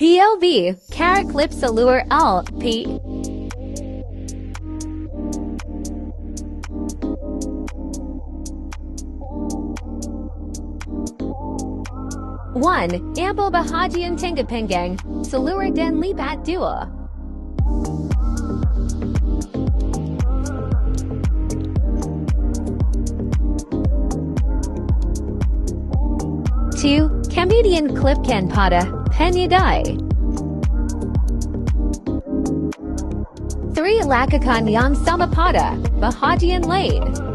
POV, Cara Klip Seluar P. 1. Ambil bahagian tingkat pinggang, seluar dan lipat 2. Two, kemudian klipkan pada penyedai. 3. Lakukan yang sama pada bahagian lain.